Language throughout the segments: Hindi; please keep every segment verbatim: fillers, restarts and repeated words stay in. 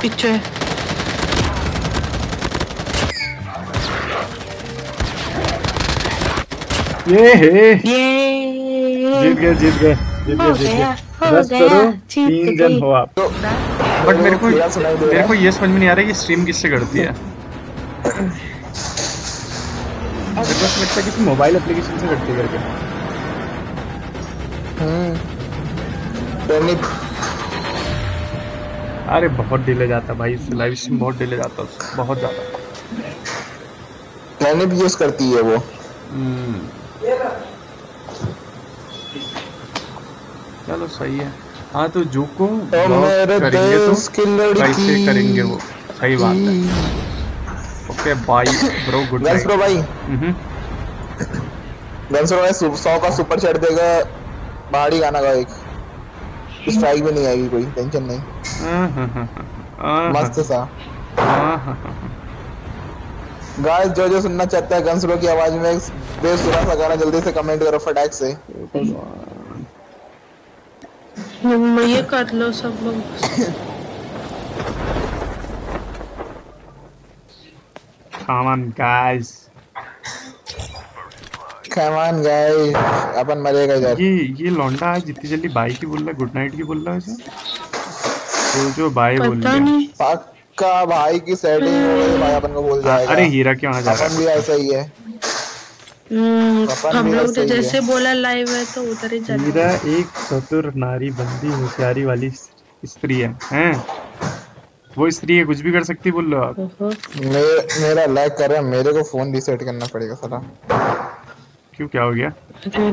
पीछे ये है ये जीत गए जीत गए जीत गए जीत गए बस करो तीन जन हो आप। बट मेरे को मेरे को ये समझ में नहीं आ रहा कि स्ट्रीम किससे करती है। मेरे को लगता है किसी मोबाइल एप्लीकेशन से करती है करके। अरे बहुत डिले जाता भाई इससे, लाइव स्ट्रीम बहुत डिले जाता है बहुत ज्यादा। मैंने भी यूज करती है वो। चलो सही है। हाँ तो जो को मेरे करेंगे देश की तो लड़की कैसे करेंगे वो, सही बात है। Okay bye bro, good night bro भाई। हम्म गन्स ब्रो सौ का सुपर चैट देगा, पहाड़ी गाना का एक स्ट्राइक भी नहीं आएगी, कोई टेंशन नहीं। मस्त सा गाइस, जो जो सुनना चाहता है गन्स ब्रो की आवाज में बेसुरा सा गाना जल्दी से कमेंट करो फटाक से। ये कर लो सब लोग। Come on guys, come on guys, अपन मरेगा इधर। ये ये लौंडा आज जितनी जल्दी बाई की बोल रहा है, गुड नाइट की बोल रहा है ऐसे, तो जो बाई बोल रहा है पक्का भाई की सेटिंग हो गई भाई, अपन को बोल जाएगा। अरे हीरा क्यों आ जा रहा है? अपन भी ऐसा ही है। हम लोग तो जैसे बोला लाइव है तो उधर ही चल। हीरा एक चतुर नारी बंदी होशियारी वाली स्त्री है, हैं? वो स्त्री है, कुछ भी कर सकती, बोल लो आप। मेरे, मेरा लैग कर रहा है, मेरे को फोन रीसेट करना पड़ेगा साला। क्यों, क्या हो गया?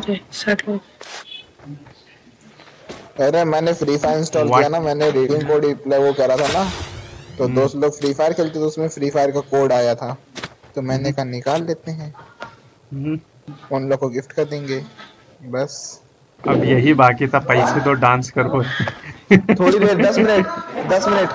अरे मैंने फ्री फायर इंस्टॉल किया ना, मैंने रीडिंग कोड रिप्लाई वो करा था ना, तो दोस्त लोग फ्री फायर खेलते तो उसमें फ्री फायर का कोड आया था, तो मैंने कहा निकाल लेते हैं, उन लोग को गिफ्ट कर देंगे बस। अब यही बाकी था, पैसे दो डांस करो। थोड़ी देर, दस मिनट दस मिनट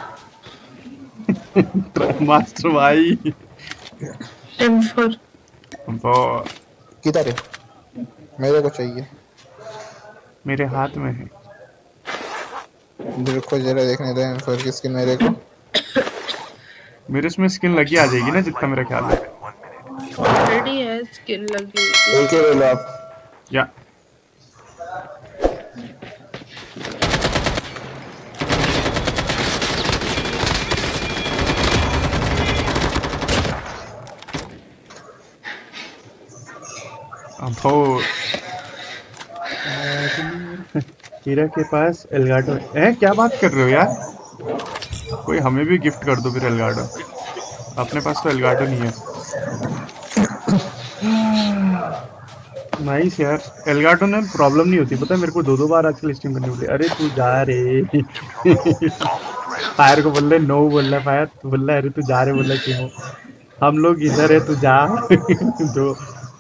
मास्टर भाई एम फोर किधर है? मेरे को चाहिए, मेरे हाथ में है। देखो जरा देखने दो एम फोर की स्किन मेरे को। मेरे उसमें स्किन लगी आ जाएगी ना, जितना मेरा ख्याल है। ऑलरेडी है स्किन लगी। एक ही ले लो आप। या हीरा के पास एल्गाडो है। क्या बात कर रहे हो यार? कोई हमें भी गिफ्ट कर दो फिर एल्गाडो। अपने पास तो एल्गाडो नहीं है। नाइस यार, एल्गाडो में प्रॉब्लम नहीं होती, पता है मेरे को दो दो बार आजकल स्ट्रीम करनी पड़ती है। अरे तू जा रे। फायर को बोल रहे नो, बोल रहा फायर, तो बोल रहा अरे तू जा रे, बोल रहा क्यों? हम लोग इधर है, तू जा। जो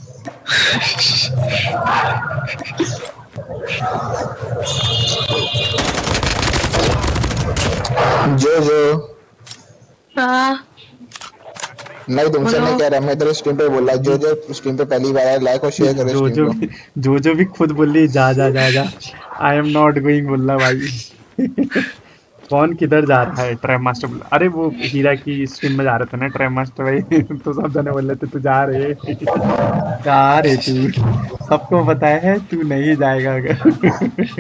जो जो हाँ नहीं तुमसे नहीं कह रहा, मैं इधर स्ट्रीम पे बोल रहा। जो जो स्ट्रीम पे पहली बार आया, लाइक और शेयर करो। जो जो भी जो जो भी खुद बोल रही जा जा जा जा, आई एम नॉट गोइंग बोल रहा भाई। कौन किधर जा रहा है? ट्रैप मास्टर बोला। अरे वो हीरा की स्ट्रीम में जा रहे थे ना ट्रैप मास्टर भाई। तो सब जने बोल रहे थे तू जा रहे जा रहे तू, सबको पता है तू नहीं जाएगा। अगर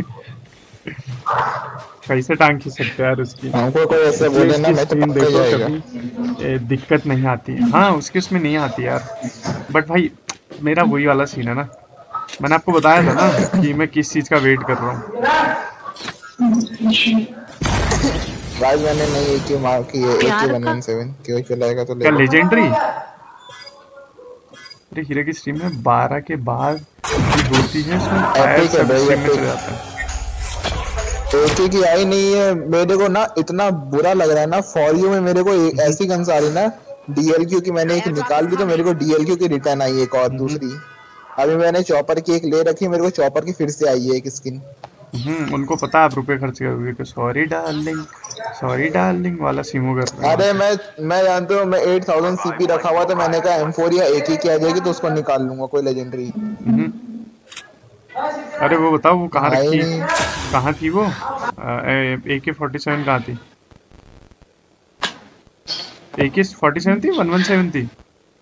कैसे टांग खींच सकते यार उसकी? हमको कोई ऐसे बोले ना, मैं तो पक्का जाएगा। कभी दिक्कत नहीं आती है। हाँ उसके उसमें नहीं आती यार, बट भाई मेरा वही वाला सीन है ना, मैंने आपको बताया था ना कि मैं किस चीज का वेट कर रहा हूँ। गाइस मैंने नहीं एक ही मार की है, एक ही वन वन सेवन क्यों चलाएगा तो ले। क्या लेजेंडरी? अरे हीरे की स्ट्रीम में बारह के बाद होती है, इसमें फायर सब स्ट्रीम में चले जाता है। एक ही की आई नहीं है मेरे को ना, इतना बुरा लग रहा है ना। फॉर यू में मेरे को ऐसी गन्स आ रही ना डीएलक्यू की, मैंने एक निकाल दी तो मेरे को डीएलक्यू की रिटर्न आई एक और दूसरी। अभी मैंने चॉपर की एक ले रखी, मेरे को चॉपर की फिर से आई है एक स्किन। हम्म उनको पता है आप रुपए खर्च करोगे तो सॉरी डार्लिंग, सॉरी डार्लिंग वाला सीमो कर रहे हैं। अरे मैं मैं जानते हो मैं आठ हज़ार सीपी रखा हुआ, तो मैंने कहा एम फोर या एक ही की आ जाएगी तो उसको निकाल लूंगा कोई लेजेंडरी। अरे वो बताओ वो कहाँ रखी, कहाँ थी वो? ए के फोर्टी सेवन कहाँ थी? एके फोर्टी सेवन थी वन वन सेवन थी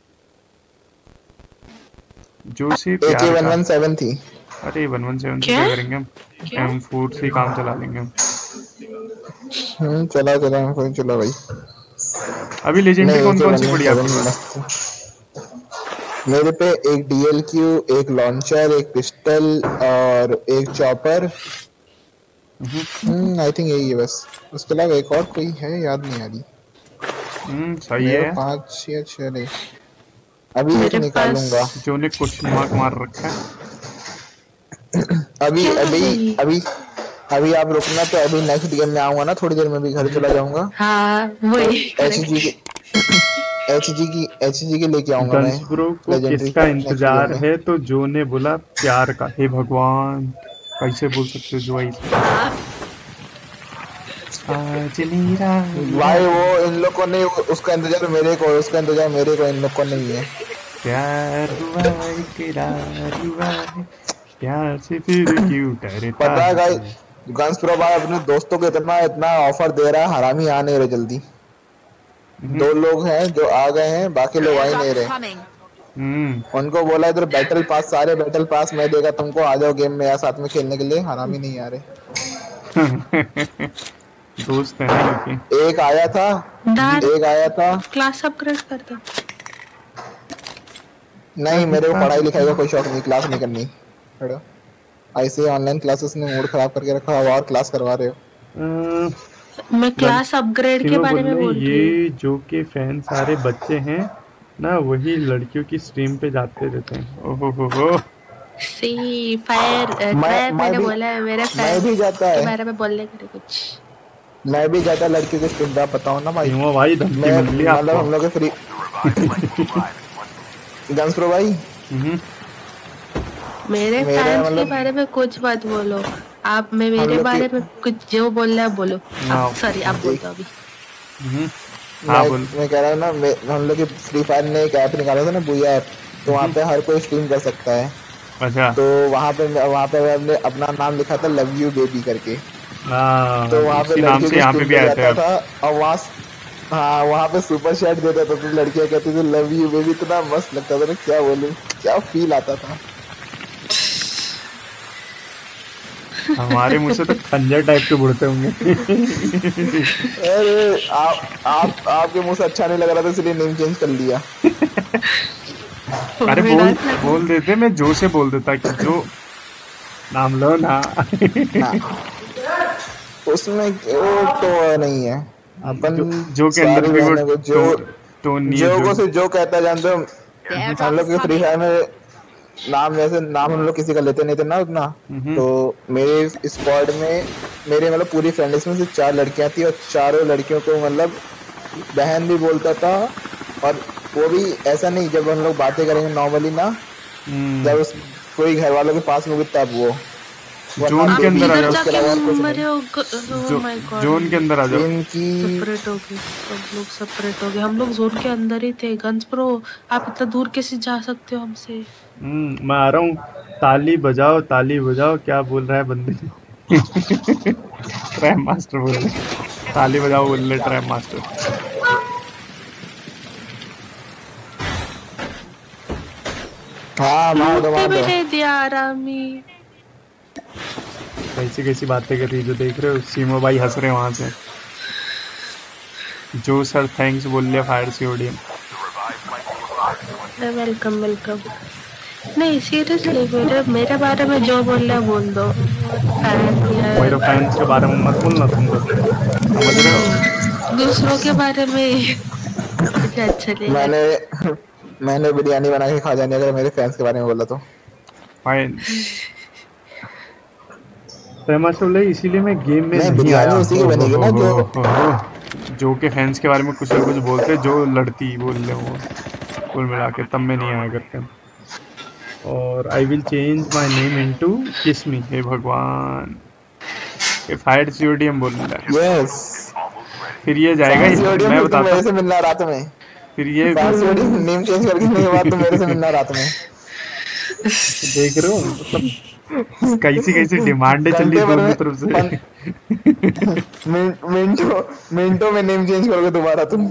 जो से एके प्यार वन का। वन सेवन थी। अरे वन वन सेवन से क्या? क्या करेंगे हम? एम फोर से ही काम चला लेंगे हम। हम्म चला चला कोई चला भाई। अभी लेजेंडरी नहीं कौन एके कौन वन सी वन पड़ी सेवन आपके पास? मस्त। मेरे पे एक डीएलक्यू, एक लॉन्चर, एक पिस्टल और एक चॉपर। हम्म आई थिंक यही है बस। उसके अलावा एक और कोई है याद नहीं आ रही। हम्म सही मेरे है। पाँच या छह नहीं अभी एक मेरे निकालूंगा। जो ने क्वेश्चन मार्क मार रखा है। अभी क्या अभी भाई? अभी अभी आप रुकना तो अभी नेक्स्ट गेम में आऊंगा ना, थोड़ी देर में भी घर चला जाऊंगा। हाँ वही एचजी की एचजी की एचजी के लेके आऊंगा मैं। गन्स ब्रो को Legendary किसका next इंतजार game में। है? तो जो ने बोला प्यार का। हे भगवान कैसे बोल सकते हो जो ऐसे? आज मेरा भाई वो इन लोग को नहीं, उसका इंतजार मेरे को, उसका इंतजार मेरे को, इन लोग को नहीं है। प्यार हुआ इकरार हुआ है, प्यार से फिर क्यों डरता पता है है? गाइस, गन्स प्रो भाई अपने दोस्तों को इतना इतना ऑफर दे रहा है, हरामी आ नहीं रहे जल्दी। दो लोग हैं जो आ गए हैं, बाकी लोग आ ही नहीं रहे। हम्म उनको बोला इधर बैटल पास, सारे बैटल पास मैं देगा तुमको, आ जाओ गेम में या साथ में खेलने के लिए। हरामी नहीं आ रहे। दोस्त है ना क्योंकि एक आया था दार एक आया था क्लास अपग्रेड कर दो। नहीं मेरे को पढ़ाई लिखाई का कोई शौक नहीं, क्लास नहीं करनी। छोड़ो, ऐसे ऑनलाइन क्लासेस ने मूड खराब करके रखा है और क्लास करवा रहे हो। अ, मैं क्लास अपग्रेड के क्यों बारे में बोल बोल रहे रही हूँ। ये जो के फैन सारे बच्चे हैं ना, वही लड़कियों की स्ट्रीम पे जाते रहते हैं। ओहो हो हो सी फायर मैं- ट्रैप मैं मैंने भी- बोला है मेरे मैं फैन भी जाता के है बारे में बोलने के लिए कुछ। मैं भी जाता लड़कियों के स्ट्रीम पे, आप बताओ ना भाई। क्यों भाई धमकी मैं मिल ली मतलब आपको? हम लोग के फ्री गन्स प्रो भाई हम्म, मेरे मेरा फैंस के मतलब- बारे में कुछ मत बोलो आप। मैं हम मेरे लोग बारे की- में कुछ जो बोलना है बोलो। हाँ, सॉरी आप बोल दो अभी। हम्म, हाँ मैं, बोल। मैं कह रहा हूँ ना, मैं- हम लोग की फ्री फायर ने एक ऐप निकाला था ना, बुया ऐप, तो वहाँ पे हर कोई स्ट्रीम कर सकता है। अच्छा तो वहाँ पे वहाँ पे मैंने अपना नाम लिखा था लव यू बेबी करके। हाँ, तो वहाँ पे उसी नाम लड़कियों से के यहाँ पे स्ट्रीम भी पे आया जाता था। था और वहाँ हाँ वहाँ पे सुपर चैट देता था, तो लड़कियाँ कहती थी लव यू बेबी, इतना मस्त लगता था ना, क्या बोलूं, क्या फील आता था। हमारे मुंह से तो खंजर टाइप के बुड़ते होंगे। अरे आप आप आपके मुंह से अच्छा नहीं लग रहा था इसलिए नेम चेंज कर लिया। अरे बोल बोल देते, मैं जो से बोल देता कि जो नाम लो ना। ना उसमें वो तो नहीं है अपन जो, जो के अंदर सारे भी वो बहनों को जो टो- टोन नहीं जो है को जो। से जो कहता है जानते हो, हम लोग के फ्री फायर में नाम जैसे नाम हम लोग किसी का लेते नहीं थे ना उतना। हम्म। तो मेरे स्क्वाड में मेरे मतलब पूरी फ्रेंड्स में से चार लड़कियां थी और चारों लड़कियों को मतलब बहन भी बोलता था। और वो भी ऐसा नहीं जब हम लोग बातें करेंगे नॉर्मली ना, हम्म, जब उस कोई घर वालों के पास में होगी तब वो जोन के अंदर आ इधर जाओ। जाके और कुछ नहीं। मरे हो। जो, ओह माय गॉड। जोन के अंदर आ जाओ। इनकी सेपरेट हो गए सब लोग, सेपरेट हो गए। हम लोग जोन के अंदर ही थे। गन्स प्रो आप इतना दूर कैसे जा सकते हो हमसे? हम्म, मैं आ रहा हूँ। ताली बजाओ ताली बजाओ, क्या बोल रहा है बंदे? ट्रैप मास्टर बोल रहे, ताली बजाओ बोल रहे ट्रैप मास्टर। हाँ मार दो मुझे मार भी दो। नहीं दिया आरामी। कैसी कैसी बातें कर रही है जो देख रहे हो। सीमो भाई हंस रहे हैं वहां से। जो सर थैंक्स बोल लिया फायर सीओडीएम। Welcome welcome. नहीं सीरियसली मेरे मेरे बारे में जो बोल रहा है बोल दो। मेरे फैंस के बारे में मत बोलना तुम लोग, समझ रहे हो? दूसरों के बारे में मुझे अच्छा नहीं लगता। मैंने मैंने बिरयानी बना के खा जानी अगर मेरे फैंस के बारे में बोला तो। फाइन फेमस इसीलिए मैं गेम में नहीं, नहीं बिरयानी आया। उसी की बनेगी ना जो- हो, हो, हो। जो के फैंस के बारे में कुछ ना कुछ बोलते, जो लड़ती बोल रहे वो कुल मिला के, तब मैं नहीं आया करते। और I will change my name into kiss me. हे भगवान, ये फायर सीओडीएम बोल रहा है। यस फिर ये जाएगा, मैं बताता मेरे हूँ। से मिलना रात में। फिर ये नेम चेंज करके के बाद तो मेरे से मिलना रात में। देख रहे हो, मतलब कैसी कैसी डिमांडें चल रही घंटे भर दोनों में तरफ से। मिन- मिनटों मिनटों में नेम चेंज करोगे दोबारा तुम।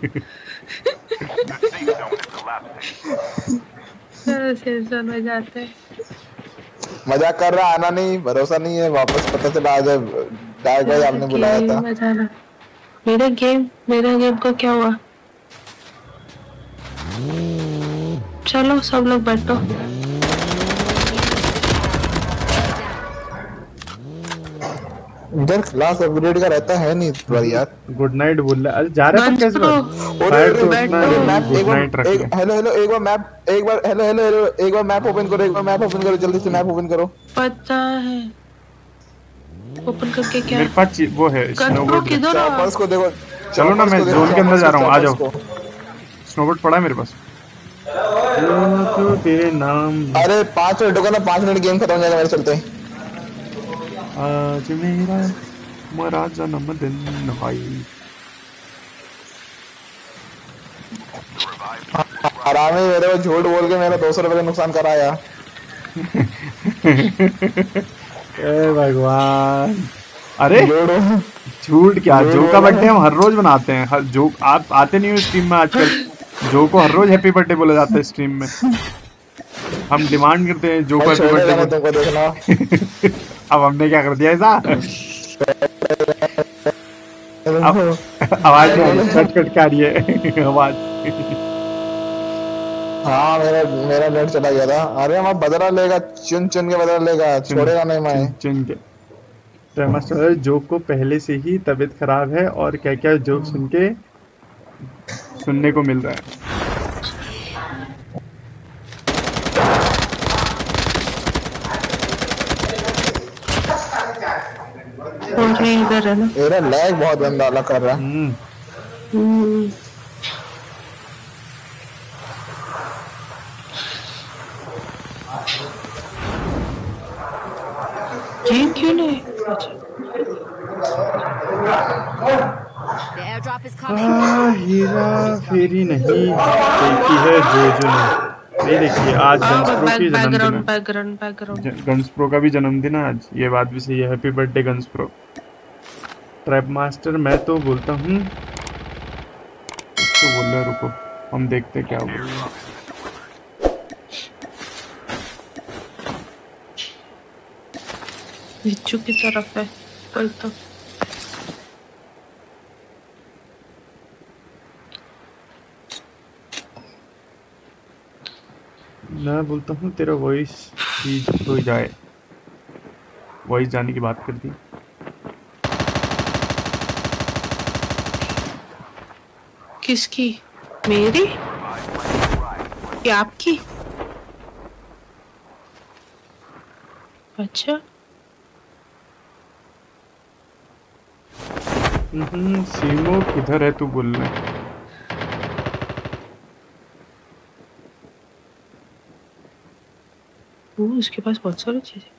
सेफ जोन में जाते हैं। मजाक कर रहा, आना नहीं, भरोसा नहीं है, वापस पता चला आज डार्क भाई आपने बुलाया था। गेम में जाना। मेरे गेम मेरे गेम को क्या हुआ? चलो सब लोग बैठो। इधर क्लास अपग्रेड का रहता है नहीं पर यार। गुड नाइट बोल रहा है। अरे जा रहा है तुम कैसे Guns बात? और फायर तो बैठो। उतना मैप गुड एक बार नाइट रख ले। एक हेलो हेलो एक बार मैप एक बार हेलो हेलो हेलो एक बार मैप ओपन करो, एक बार मैप ओपन करो, जल्दी से मैप ओपन करो। पता है ओपन करके क्या? मेरे पास ची- वो है Guns Pro स्नोबोर्ड। किधर है? चॉपर्स को देखो। चलो ना, मैं चॉपर्स को जोन के अंदर जा रहा हूँ, आ चॉपर्स जाओ। को। स्नोबोर्ड पड़ा है मेरे पास। जो तेरे नाम अरे पाँच मिनट रुको ना, पाँच मिनट गेम खत्म हो जाएगा मेरे चलते। आज मेरा मरा जन्मदिन भाई। आराम ही मेरे को झूठ बोल के मेरा दो सौ रुपए का नुकसान कराया। ए भगवान। अरे जोड़ो झूठ क्या, जोड़ जो का बोला बर्थडे है। हम हर रोज मनाते हैं। हर जो आप आते नहीं हो स्ट्रीम में आजकल। जो को हर रोज हैप्पी बर्थडे बोला जाता है स्ट्रीम में। हम डिमांड करते हैं जो को भाई हैप्पी छोड़ेगा ना बर्थडे। तुमको देखना। अब हमने क्या कर दिया ऐसा? अब आवाज नहीं आ रही, कट कट के आ रही है आवाज। हाँ मेरा मेरा नेट चला गया था। अरे हम बदला लेगा, चुन चुन के बदला लेगा, छोड़ेगा नहीं मैं। चुन चुन के। तो मास्टर जोक को पहले से ही तबीयत खराब है और क्या क्या जोक सुन के सुनने को मिल रहा है। और ये इधर है ना। मेरा लैग बहुत गंदा कर रहा है। हम्म हम्म, गेम क्यों नहीं? अच्छा The airdrop is coming. आ, हीरा फेरी नहीं देखी है जो जो ने। नहीं देखिए आज गन्स प्रो की जन्मदिन बैकग्राउंड है। बैकग्राउंड बैकग्राउंड ज- गन्स प्रो का भी जन्मदिन है आज। ये बात भी सही है। Happy birthday guns pro. Trap master मैं तो बोलता हूँ तो बोल रहे रुको हम देखते क्या बोल रहे हैं। बिच्छू की तरफ है कोई तो। मैं बोलता हूँ तेरा वॉइस ठीक हो जाए। वॉइस जाने की बात कर दी। किसकी? मेरी या आपकी? अच्छा हम्म, सीमो किधर है तू बोल रहा है? वो उसके पास बहुत सारी चीजें।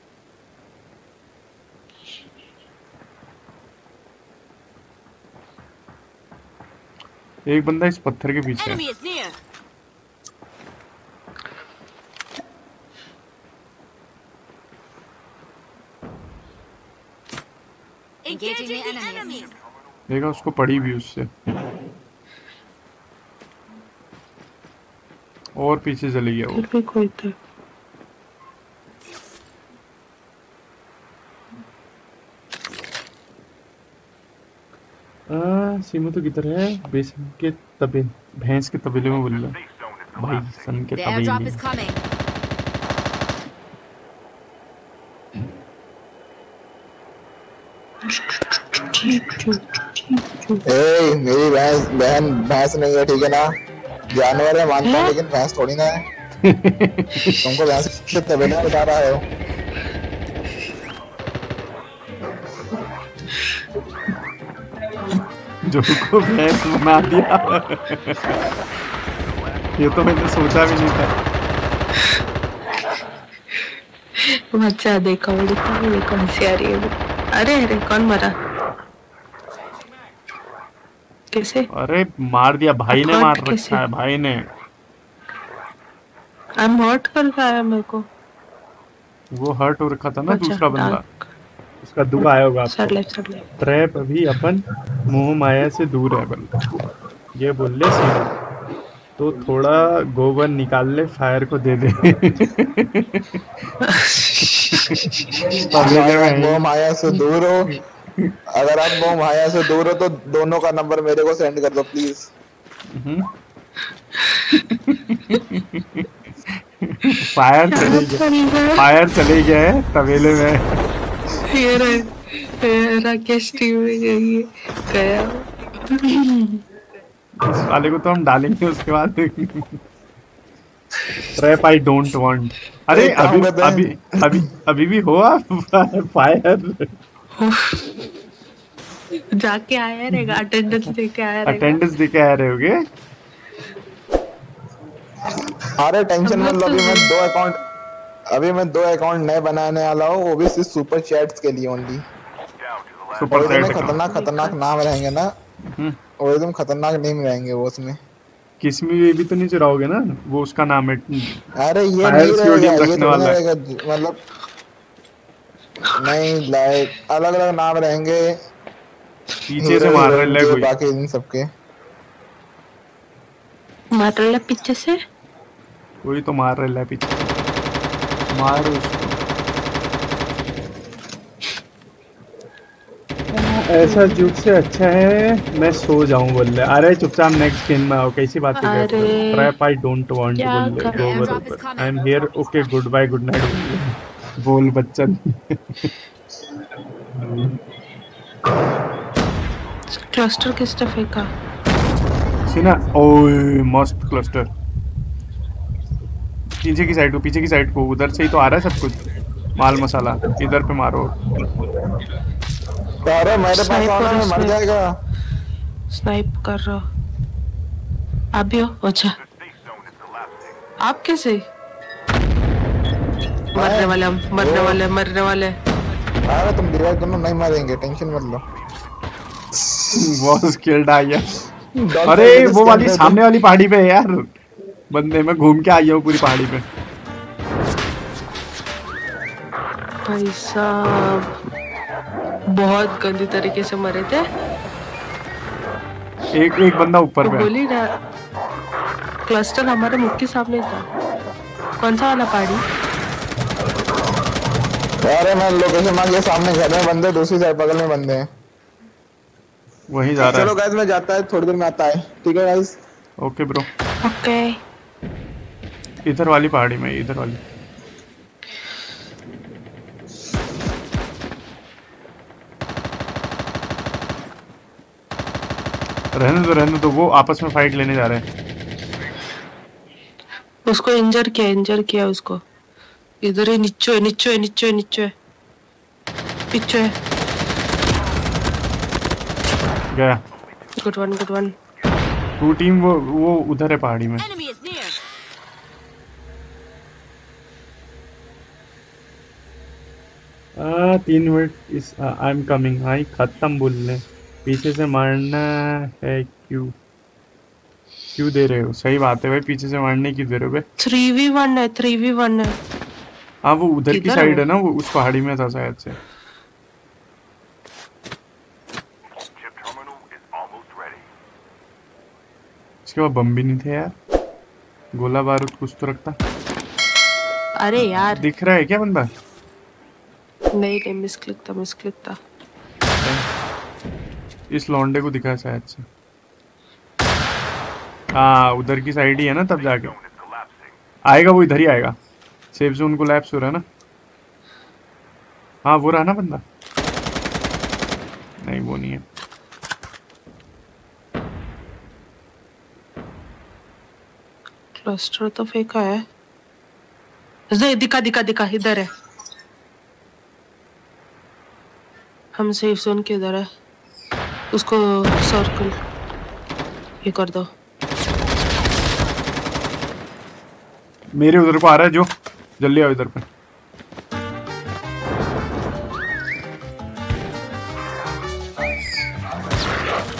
एक बंदा इस पत्थर के पीछे है। Enemy is near. Engaging the enemies. देखा उसको पड़ी भी उससे। और पीछे चले गया वो। फिर भी कोई था। आ, सीमो तो किधर है? बेसन के तबे भैंस के तबेले में बोल रहा है। भाई सन के The airdrop is तबेले। coming. ए मेरी भैंस बहन भैंस नहीं है ठीक है ना, जानवर है मानता हूँ लेकिन भैंस थोड़ी ना है। तुमको भैंस के तबेले में बता रहा हो। जो को भैंस बना दिया। ये तो मैंने सोचा भी नहीं था। अच्छा देखा वो देखा वो देखा हंसी आ रही है। अरे अरे कौन मरा? कैसे? अरे मार दिया भाई ने, हट मार कैसे? रखा है भाई ने। अनहॉट कर रहा है मेरे को। वो हर्ट हो रखा था ना अच्छा दूसरा बंदा, डार्क उसका दुख आया होगा सर आपको। Left sir left. ट्रैप अभी अपन मोह माया से दूर है बंदा, ये बोल ले सीधा। तो थोड़ा गोबर निकाल ले, फायर को दे दे। तबेले भाई में आप ही। मोह माया से दूर हो, अगर आप मोह माया से दूर हो तो दोनों का नंबर मेरे को सेंड कर दो प्लीज। हम्म। फायर चले गया, फायर चले गया है तबेले में। ये रहे, ये राकेश टीम में गई गया। इस वाले को तो हम डालेंगे उसके बाद। Trap I don't want. अरे एक काम अभी करते हैं। अभी अभी अभी भी हो आप फायर। जाके आया रहेगा, अटेंडेंस देके आया रहेगा। अटेंडेंस देके आ रहे होगे। अरे टेंशन हम मत लोग लो, तो अभी मैं दो अकाउंट अभी मैं दो अकाउंट नए बनाने वाला हूँ, वो भी सिर्फ सुपर चैट्स के लिए ओनली। सुपर और इतने चैट खतरनाक खतरनाक नाम रहेंगे ना, हम्म। और एकदम खतरनाक नेम रहेंगे वो उसमें। किसमी बेबी तो नहीं चुराओगे ना, वो उसका नाम है। अरे ये फायर नहीं सीओडीएम रहेगा, ये रखने थोड़ी ना वाला है। रहेगा मतलब, नहीं लाइक अलग अलग नाम रहेंगे, पीछे से हीरो मार हीरोइन रहा है के कोई। बाकी इन सबके। मार रहा है पीछे से। कोई तो मार रहा है पीछे, मारो उसको। ऐसा जुग से अच्छा है मैं सो जाऊं बोल रहे। अरे चुपचाप नेक्स्ट गेम में आओ, कैसी बातें करते हो। अरे ट्रैप आई डोंट वांट क्या बोल रहे, कर- गो बरोबर। I am here, okay good bye good night बोल बच्चन। क्लस्टर किसने फेंका? सीना ओए मस्त क्लस्टर। पीछे की साइड को, पीछे की साइड को, उधर से ही तो आ रहा है सब कुछ माल मसाला। इधर पे मारो। अरे मेरे पास Sniper आना, मैं मर उसमें। जाएगा। स्नाइप कर रहा। आप भी हो? अच्छा आप कैसे? मरने वाले हम, मरने वाले मरने वाले। अरे तुम डिवाइड दोनों नहीं मारेंगे, टेंशन मत लो। बहुत स्किल्ड आ गया। Dog अरे fight वो इसके वाली अंदर सामने वाली पहाड़ी पे है यार बंदे। मैं घूम के आई हूँ पूरी पहाड़ी पे। भाई साहब बहुत गंदी तरीके से मरे थे। एक एक बंदा ऊपर वो पे है। बोली ना, क्लस्टर हमारे मुख के सामने था। कौन सा वाला पहाड़ी? अरे मैं लोकेशन मांग के सामने घर में बंदे, दूसरी साइड बगल में बंदे हैं। वहीं जा रहा चलो गाइस मैं जाता है, थोड़ी देर में आता है, ठीक है गाइस। है। Okay bro. ओके इधर वाली पहाड़ी में, इधर वाली। रहने दो रहने दो, वो आपस में फाइट लेने जा रहे हैं। उसको इंजर किया, इंजर किया उसको। इधर ही नीचे है, नीचे है, नीचे है, नीचे है, पीछे है। गया। Good one good one. Two team वो वो उधर है पहाड़ी में। Enemy is near. आ, तीन मिनट इस आई एम कमिंग। हाँ खत्म बोलने। पीछे से मारना है क्यों? क्यों दे रहे हो? सही बात है भाई, पीछे से मारने क्यों दे रहे हो भाई? थ्री वी वन है, थ्री वी वन है। हाँ वो उधर की किधर है साइड वो? है ना, वो उस पहाड़ी में था शायद से। इसके बाद बम भी नहीं थे यार। गोला बारूद कुछ तो रखता। अरे यार दिख रहा है क्या बंदा? नहीं नहीं, मिसक्लिक था, मिसक्लिक था। इस लौंडे को दिखा है शायद से। हाँ उधर की साइड ही है ना, तब जाके आएगा वो, इधर ही आएगा। सेफ जोन को लैप्स हो रहा है ना। हाँ वो रहा ना बंदा। नहीं वो नहीं है। क्लस्टर तो फेंका है। दे- दिखा दिखा दिखा, इधर है। हम सेफ जोन के इधर है। उसको सर्कल ये कर दो। मेरे उधर को आ रहा है जो। जल्दी आओ इधर पे।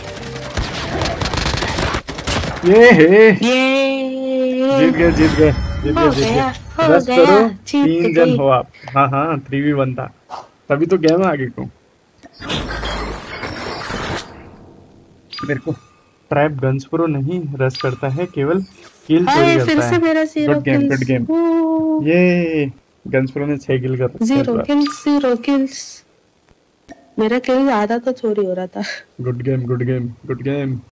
ये है। ये जीत गए जीत गए। जीत हो गए जीत गया, गए हो रश गया, करो। जीत तीन जन गई। हो आप। हाँ हाँ थ्री वी वन था तभी तो गेम आगे को। मेरे को ट्रैप गन्स प्रो नहीं रश करता है, केवल किल चोरी हाय, फिर करता से है। मेरा zero good game good kills. Game. ये गन्स प्रो ने छह किल कर रखे हैं इस जीरो बार। Kills, zero kills. मेरा किल आधा तो चोरी हो रहा था। Good game good game good game.